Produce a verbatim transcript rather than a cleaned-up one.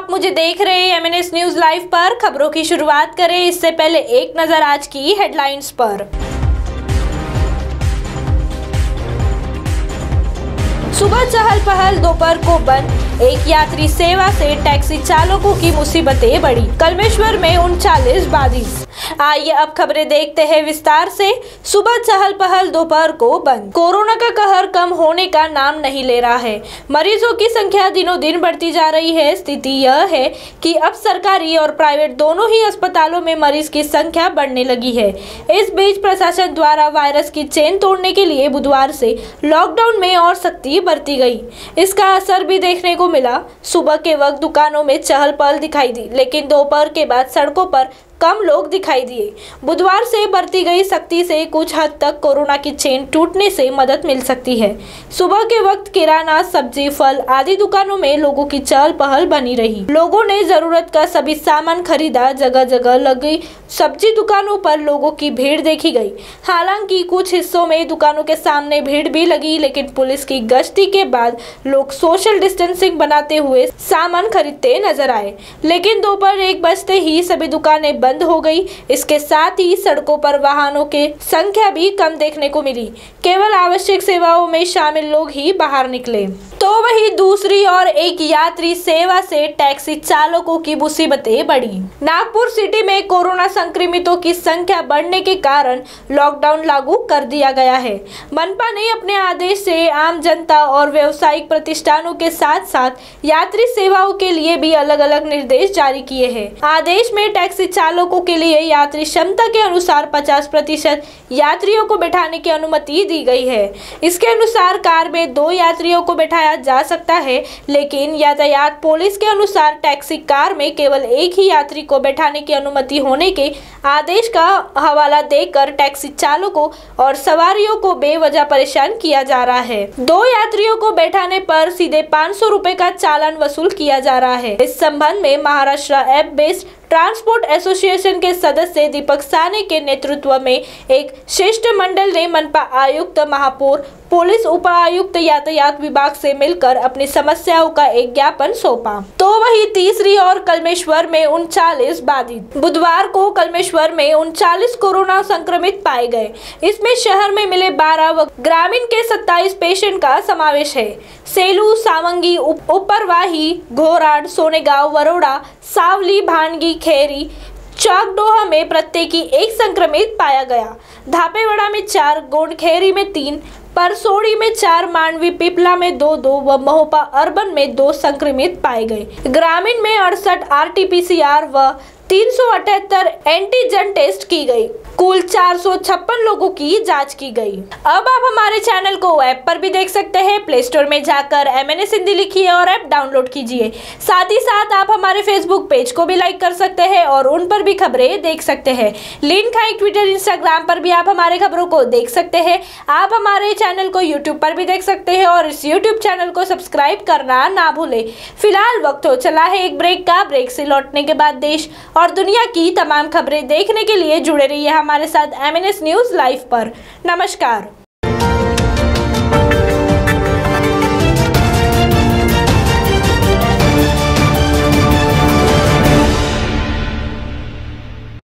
आप मुझे देख रहे हैं एमएनएस न्यूज लाइव पर। खबरों की शुरुआत करें इससे पहले एक नजर आज की हेडलाइंस पर। सुबह चहल पहल, दोपहर को बंद एक यात्री सेवा से टैक्सी चालकों की मुसीबतें बढ़ी। कलमेश्वर में उनचालीस बाधित। आइए अब खबरें देखते हैं विस्तार से। सुबह चहल पहल, दोपहर को बंद। कोरोना का कहर कम होने का नाम नहीं ले रहा है। मरीजों की संख्या दिनों दिन बढ़ती जा रही है। स्थिति यह है कि अब सरकारी और प्राइवेट दोनों ही अस्पतालों में मरीज की संख्या बढ़ने लगी है। इस बीच प्रशासन द्वारा वायरस की चेन तोड़ने के लिए बुधवार से लॉकडाउन में और सख्ती बरती गई। इसका असर भी देखने को मिला। सुबह के वक्त दुकानों में चहल पहल दिखाई दी, लेकिन दोपहर के बाद सड़कों पर कम लोग दिखाई दिए। बुधवार से बरती गई सख्ती से कुछ हद तक कोरोना की चेन टूटने से मदद मिल सकती है। सुबह के वक्त किराना, सब्जी, फल आदि दुकानों में लोगों की चहल पहल बनी रही। लोगों ने जरूरत का सभी सामान खरीदा। जगह जगह लगी सब्जी दुकानों पर लोगों की भीड़ देखी गई। हालांकि कुछ हिस्सों में दुकानों के सामने भीड़ भी लगी, लेकिन पुलिस की गश्ती के बाद लोग सोशल डिस्टेंसिंग बनाते हुए सामान खरीदते नजर आए। लेकिन दोपहर एक बजते ही सभी दुकानें बंद हो गई। इसके साथ ही सड़कों पर वाहनों की संख्या भी कम देखने को मिली। केवल आवश्यक सेवाओं में शामिल लोग ही बाहर निकले। तो वही दूसरी ओर एक यात्री सेवा से टैक्सी चालकों की मुसीबतें बढ़ी। नागपुर सिटी में कोरोना संक्रमितों की संख्या बढ़ने के कारण लॉकडाउन लागू कर दिया गया है। मनपा ने अपने आदेश से आम जनता और व्यावसायिक प्रतिष्ठानों के साथ साथ यात्री सेवाओं के लिए भी अलग अलग निर्देश जारी किए हैं। आदेश में टैक्सी चालकों के लिए यात्री क्षमता के अनुसार पचास प्रतिशत यात्रियों को बैठाने की अनुमति दी गई है। इसके अनुसार कार में दो यात्रियों को बैठाया जा सकता है, लेकिन यातायात पुलिस के अनुसार टैक्सी कार में केवल एक ही यात्री को बैठाने की अनुमति होने के आदेश का हवाला देकर टैक्सी चालकों और सवारियों को बेवजह परेशान किया जा रहा है। दो यात्रियों को बैठाने पर सीधे पाँच सौ रुपए का चालान वसूल किया जा रहा है। इस संबंध में Maharashtra app based transport association के सदस्य दीपक साने के नेतृत्व में एक शिष्टमंडल ने मनपा आयुक्त, महापौर, पुलिस उपायुक्त, यातायात विभाग से मिलकर अपनी समस्याओं का एक ज्ञापन सौंपा। तो वही तीसरी ओर कलमेश्वर में उनचालीस बाधित। बुधवार को कलमेश्वर में उनचालीस कोरोना संक्रमित पाए गए। इसमें शहर में मिले बारह व ग्रामीण के सत्ताईस पेशेंट का समावेश है। सेलू, सावंगी, उपरवाही, घोराड, सोनेगांव, वरोड़ा, सावली, भानगी, खेरी, चाकडोहा में प्रत्येकी एक संक्रमित पाया गया। धापेवाड़ा में चार, गोंडखेरी में तीन, परसोड़ी में चार, मांडवी पिपला में दो दो व महोपा अर्बन में दो संक्रमित पाए गए। ग्रामीण में अड़सठ आरटीपीसीआर व तीन सौ अठहत्तर एंटीजन टेस्ट की गई। कुल चार सौ छप्पन लोगों की जांच की गई। अब आप हमारे चैनल को ऐप पर भी देख सकते हैं। प्ले स्टोर में जाकर एमएनएस हिंदी लिखिए और ऐप डाउनलोड कीजिए। साथ ही साथ आप हमारे फेसबुक पेज को भी लाइक कर सकते हैं और उन पर भी खबरें देख सकते हैं। लिंक है ट्विटर, इंस्टाग्राम पर भी आप हमारे खबरों को देख सकते हैं। आप हमारे चैनल को यूट्यूब पर भी देख सकते हैं और इस यूट्यूब चैनल को सब्सक्राइब करना ना भूले। फिलहाल वक्त हो चला है एक ब्रेक का। ब्रेक से लौटने के बाद देश और दुनिया की तमाम खबरें देखने के लिए जुड़े रहिए हमारे साथ एमएनएस न्यूज लाइव पर। नमस्कार।